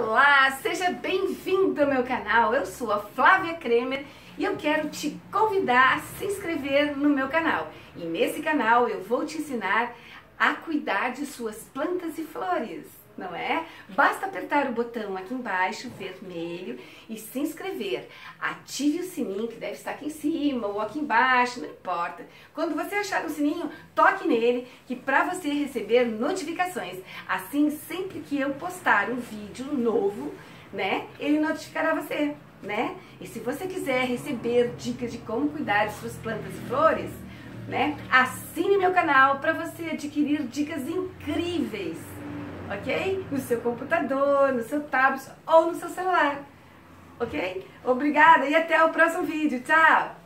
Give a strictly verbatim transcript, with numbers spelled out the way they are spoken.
Olá, seja bem-vindo ao meu canal. Eu sou a Flávia Kremer e eu quero te convidar a se inscrever no meu canal. E nesse canal eu vou te ensinar a cuidar de suas plantas e flores, não é? Basta apertar o botão aqui embaixo, vermelho, e se inscrever. Ative o sininho que deve estar aqui em cima ou aqui embaixo, não importa. Quando você achar o sininho, toque nele, que para você receber notificações. Assim, sempre que eu postar um vídeo novo, né, ele notificará você, né? E se você quiser receber dicas de como cuidar de suas plantas e flores, né, assine meu canal para você adquirir dicas incríveis, ok? No seu computador, no seu tablet ou no seu celular, ok? Obrigada e até o próximo vídeo. Tchau!